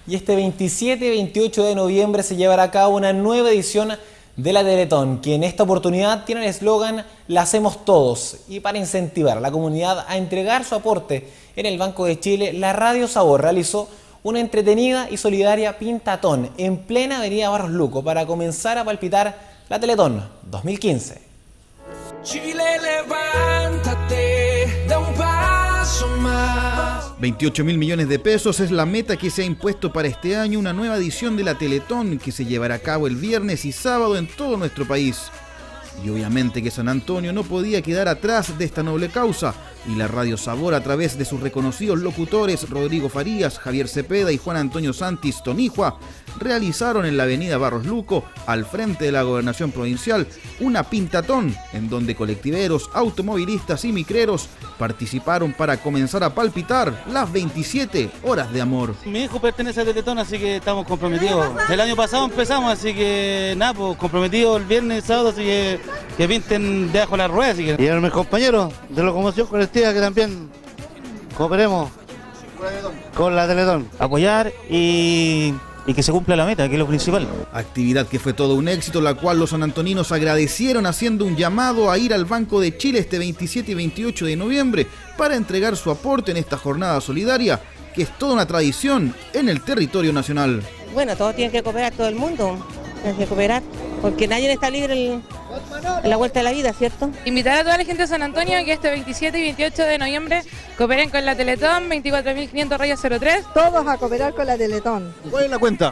Y este 27 y 28 de noviembre se llevará a cabo una nueva edición de la Teletón, que en esta oportunidad tiene el eslogan "La hacemos todos". Y para incentivar a la comunidad a entregar su aporte en el Banco de Chile, la Radio Sabor realizó una entretenida y solidaria pintatón en plena avenida Barros Luco para comenzar a palpitar la Teletón 2015. Chile, levántate, da un paso más. 28.000 millones de pesos es la meta que se ha impuesto para este año, una nueva edición de la Teletón que se llevará a cabo el viernes y sábado en todo nuestro país. Y obviamente que San Antonio no podía quedar atrás de esta noble causa, y la Radio Sabor, a través de sus reconocidos locutores Rodrigo Farías, Javier Cepeda y Juan Antonio Santis Tonihua, realizaron en la avenida Barros Luco, al frente de la Gobernación Provincial, una pintatón en donde colectiveros, automovilistas y micreros participaron para comenzar a palpitar las 27 horas de amor. Mi hijo pertenece a Teletón, así que estamos comprometidos. El año pasado empezamos, así que nada, pues comprometidos el viernes y sábado, así que pinten debajo de las ruedas. Así que... Y a mis compañeros de locomoción colectiva que también cooperemos con la Teletón. Apoyar y que se cumpla la meta, que es lo principal. Actividad que fue todo un éxito, la cual los sanantoninos agradecieron, haciendo un llamado a ir al Banco de Chile este 27 y 28 de noviembre para entregar su aporte en esta jornada solidaria, que es toda una tradición en el territorio nacional. Bueno, todos tienen que cooperar, todo el mundo tiene que cooperar, porque nadie está libre en la vuelta de la vida, ¿cierto? Invitar a toda la gente de San Antonio que este 27 y 28 de noviembre cooperen con la Teletón 24.500-03. Todos a cooperar con la Teletón. ¿Cuál es la cuenta?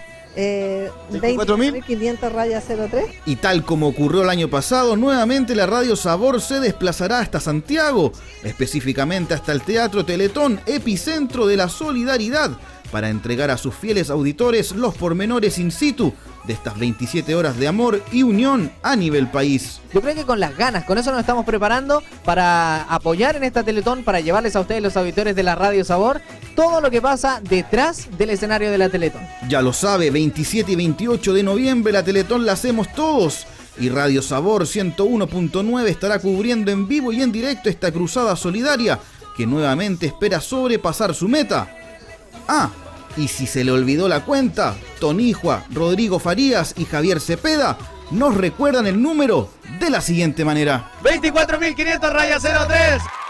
24.500-03. Y tal como ocurrió el año pasado, nuevamente la Radio Sabor se desplazará hasta Santiago, específicamente hasta el Teatro Teletón, epicentro de la solidaridad, para entregar a sus fieles auditores los pormenores in situ de estas 27 horas de amor y unión a nivel país. Yo creo que con las ganas, con eso nos estamos preparando para apoyar en esta Teletón, para llevarles a ustedes, los auditores de la Radio Sabor, todo lo que pasa detrás del escenario de la Teletón. Ya lo sabe, 27 y 28 de noviembre la Teletón la hacemos todos. Y Radio Sabor 101.9 estará cubriendo en vivo y en directo esta cruzada solidaria que nuevamente espera sobrepasar su meta. Y si se le olvidó la cuenta, Tonihua, Rodrigo Farías y Javier Cepeda nos recuerdan el número de la siguiente manera: 24.500-03.